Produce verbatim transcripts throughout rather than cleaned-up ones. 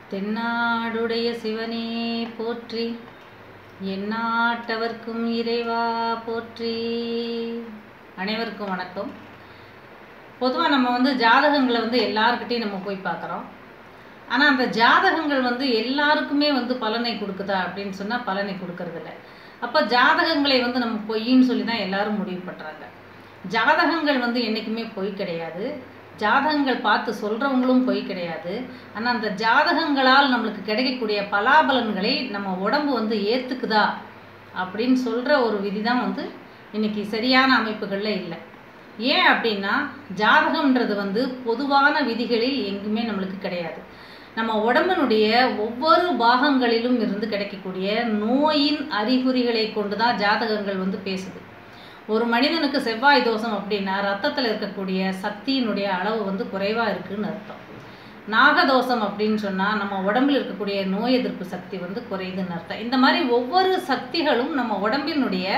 தென்னாடுடைய சிவனே போற்றி, எந்நாட்டவர்க்கும் இறைவா போற்றி. அனைவருக்கும் வணக்கம். பொதுவாக நம்ம வந்து ஜாதகங்களை வந்து எல்லாருக்கிட்டையும் நம்ம போய் பார்க்குறோம். ஆனால் அந்த ஜாதகங்கள் வந்து எல்லாருக்குமே வந்து பலனை கொடுக்குதா அப்படின்னு சொன்னால் பலனை கொடுக்கறதில்ல. அப்போ ஜாதகங்களை வந்து நம்ம பொய்ன்னு சொல்லி தான் எல்லாரும் முடிவு பண்ணுறாங்க. ஜாதகங்கள் வந்து என்றைக்குமே பொய் கிடையாது. ஜாதகங்கள் பார்த்து சொல்கிறவங்களும் பொய் கிடையாது. ஆனால் அந்த ஜாதகங்களால் நம்மளுக்கு கிடைக்கக்கூடிய பலாபலன்களை நம்ம உடம்பு வந்து ஏற்றுக்குதா அப்படின்னு சொல்கிற ஒரு விதி தான் வந்து இன்றைக்கி சரியான அமைப்புகளில் இல்லை. ஏன் அப்படின்னா ஜாதகம்ன்றது வந்து பொதுவான விதிகளில் எங்குமே நம்மளுக்கு கிடையாது. நம்ம உடம்பினுடைய ஒவ்வொரு பாகங்களிலும் இருந்து கிடைக்கக்கூடிய நோயின் அறிகுறிகளை கொண்டு தான் ஜாதகங்கள் வந்து பேசுது. ஒரு மனிதனுக்கு செவ்வாய் தோஷம் அப்படின்னா ரத்தத்தில் இருக்கக்கூடிய சக்தியினுடைய அளவு வந்து குறைவாக இருக்குதுன்னு அர்த்தம். நாகதோஷம் அப்படின்னு சொன்னால் நம்ம உடம்பில் இருக்கக்கூடிய நோய் எதிர்ப்பு சக்தி வந்து குறையுதுன்னு அர்த்தம். இந்த மாதிரி ஒவ்வொரு சக்திகளும் நம்ம உடம்பினுடைய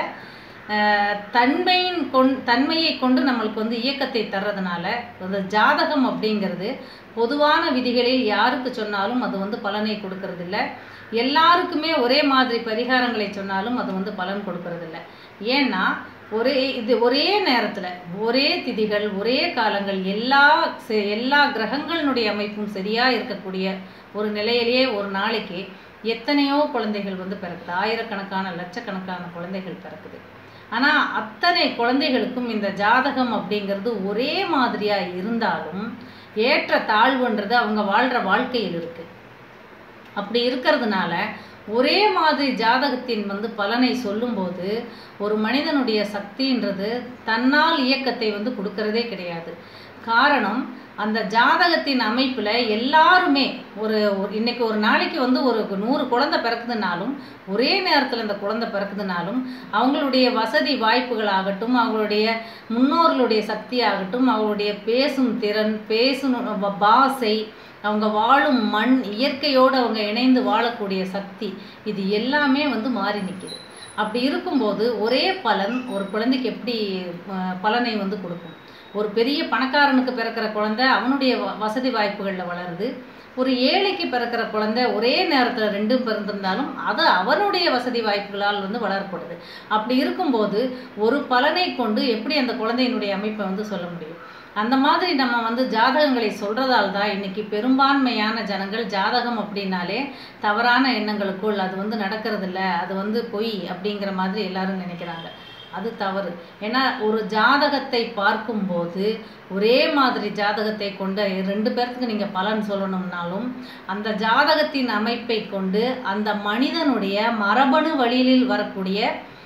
தன்மையின் கொண் தன்மையை கொண்டு நம்மளுக்கு வந்து இயக்கத்தை தர்றதுனால அந்த ஜாதகம் அப்படிங்கிறது பொதுவான விதிகளில் யாருக்கு சொன்னாலும் அது வந்து பலனை கொடுக்கறதில்ல. எல்லாருக்குமே ஒரே மாதிரி பரிகாரங்களை சொன்னாலும் அது வந்து பலன் கொடுக்கறதில்ல. ஏன்னா ஒரே இது ஒரே நேரத்தில் ஒரே திதிகள் ஒரே காலங்கள் எல்லா எல்லா கிரகங்களினுடைய அமைப்பும் சரியாக இருக்கக்கூடிய ஒரு நிலையிலேயே ஒரு நாளைக்கு எத்தனையோ குழந்தைகள் வந்து பிறக்குது. ஆயிரக்கணக்கான லட்சக்கணக்கான குழந்தைகள் பிறக்குது. ஆனால் அத்தனை குழந்தைகளுக்கும் இந்த ஜாதகம் அப்படிங்கிறது ஒரே மாதிரியாக இருந்தாலும் ஏற்ற தாழ்வுன்றது அவங்க வாழ்கிற வாழ்க்கையில் இருக்குது. அப்படி இருக்கிறதுனால ஒரே மாதிரி ஜாதகத்தின் வந்து பலனை சொல்லும்போது ஒரு மனிதனுடைய சக்தின்றது தன்னால் இயக்கத்தை வந்து கொடுக்கறதே கிடையாது. காரணம், அந்த ஜாதகத்தின் அமைப்பில் எல்லாருமே ஒரு இன்னைக்கு ஒரு நாளைக்கு வந்து ஒரு நூறு குழந்தை பிறக்குதுனாலும் ஒரே நேரத்தில் இந்த குழந்தை பிறக்குதுனாலும் அவங்களுடைய வசதி வாய்ப்புகளாகட்டும், அவங்களுடைய முன்னோர்களுடைய சக்தி ஆகட்டும், அவங்களுடைய பேசும் திறன், பேசணும் பாசை, அவங்க வாழும் மண், இயற்கையோடு அவங்க இணைந்து வாழக்கூடிய சக்தி, இது எல்லாமே வந்து மாறி நிற்கிது. அப்படி இருக்கும்போது ஒரே பலன் ஒரு குழந்தைக்கு எப்படி பலனை வந்து கொடுக்கும்? ஒரு பெரிய பணக்காரனுக்கு பிறக்கிற குழந்தை அவனுடைய வசதி வாய்ப்புகளில் வளருது. ஒரு ஏழைக்கு பிறக்கிற குழந்தை ஒரே நேரத்தில் ரெண்டும் பிறந்திருந்தாலும் அது அவனுடைய வசதி வாய்ப்புகளால் வந்து வளரப்படுது. அப்படி இருக்கும்போது ஒரு பலனை கொண்டு எப்படி அந்த குழந்தையினுடைய அமைப்பை வந்து சொல்ல முடியும்? அந்த மாதிரி நம்ம வந்து ஜாதகங்களை சொல்கிறதால் தான் இன்றைக்கி பெரும்பான்மையான ஜனங்கள் ஜாதகம் அப்படின்னாலே தவறான எண்ணங்களுக்குள் அது வந்து நடக்கிறதில்ல, அது வந்து பொய் அப்படிங்கிற மாதிரி எல்லாரும் நினைக்கிறாங்க. அது தவறு. ஏன்னா ஒரு ஜாதகத்தை பார்க்கும்போது ஒரே மாதிரி ஜாதகத்தை கொண்டு ரெண்டு பேர்த்துக்கு நீங்கள் பலன் சொல்லணும்னாலும் அந்த ஜாதகத்தின் அமைப்பை கொண்டு அந்த மனிதனுடைய மரபணு வழியில் வரக்கூடிய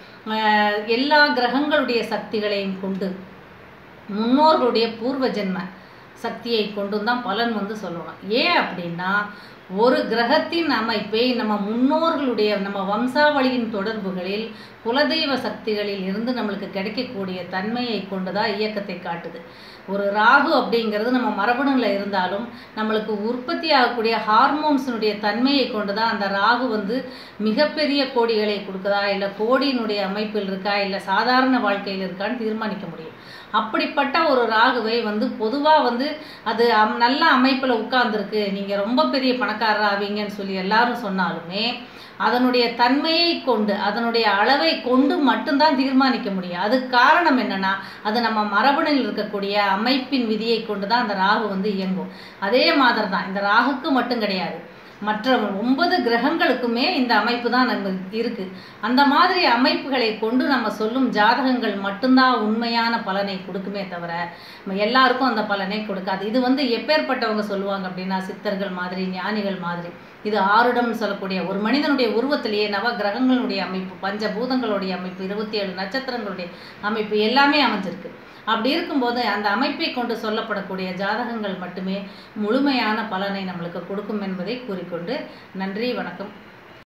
எல்லா கிரகங்களுடைய சக்திகளையும் கொண்டு முன்னோர்களுடைய பூர்வ ஜென்ம சக்தியை கொண்டு தான் பலன் வந்து சொல்லணும். ஏன் அப்படின்னா ஒரு கிரகத்தின் அமைப்பை நம்ம முன்னோர்களுடைய நம்ம வம்சாவளியின் தொடர்புகளில் குலதெய்வ சக்திகளில் இருந்து நம்மளுக்கு கிடைக்கக்கூடிய தன்மையை கொண்டு தான் இயக்கத்தை காட்டுது. ஒரு ராகு அப்படிங்கிறது நம்ம மரபணுல இருந்தாலும் நம்மளுக்கு உற்பத்தி ஆகக்கூடிய ஹார்மோன்ஸினுடைய தன்மையை கொண்டு தான் அந்த ராகு வந்து மிகப்பெரிய கோடிகளை கொடுக்குதா, இல்லை கோடியினுடைய அமைப்பில் இருக்கா, இல்லை சாதாரண வாழ்க்கையில் இருக்கான்னு தீர்மானிக்க முடியும். அப்படிப்பட்ட ஒரு ராகுவை வந்து பொதுவாக வந்து அது நல்ல அமைப்பில் உட்கார்ந்துருக்கு, நீங்கள் ரொம்ப பெரிய பணக்காரர் ஆவீங்கன்னு சொல்லி எல்லாரும் சொன்னாலுமே அதனுடைய தன்மையை கொண்டு அதனுடைய அளவை கொண்டு மட்டும்தான் தீர்மானிக்க முடியும். அதுக்கு காரணம் என்னன்னா அது நம்ம மரபணில் இருக்கக்கூடிய அமைப்பின் விதியை கொண்டு தான் அந்த ராகு வந்து இயங்கும். அதே மாதிரி தான் இந்த ராகுக்கு மட்டும் கிடையாது, மற்ற ஒன்பது கிரகங்களுக்குமே இந்த அமைப்பு தான் நம்ம இருக்குது. அந்த மாதிரி அமைப்புகளை கொண்டு நம்ம சொல்லும் ஜாதகங்கள் மட்டும்தான் உண்மையான பலனை கொடுக்குமே தவிர எல்லாருக்கும் அந்த பலனை கொடுக்காது. இது வந்து எப்பேற்பட்டவங்க சொல்லுவாங்க அப்படின்னா சித்தர்கள் மாதிரி, ஞானிகள் மாதிரி. இது ஆருடம்னு சொல்லக்கூடிய ஒரு மனிதனுடைய உருவத்திலேயே நவ கிரகங்களுடைய அமைப்பு, பஞ்சபூதங்களுடைய அமைப்பு, இருபத்தி ஏழு நட்சத்திரங்களுடைய அமைப்பு எல்லாமே அமைஞ்சிருக்கு. அப்படி இருக்கும்போது அந்த அமைப்பை கொண்டு சொல்லப்படக்கூடிய ஜாதகங்கள் மட்டுமே முழுமையான பலனை நம்மளுக்கு கொடுக்கும் என்பதை கூறிக்கொண்டு நன்றி, வணக்கம்.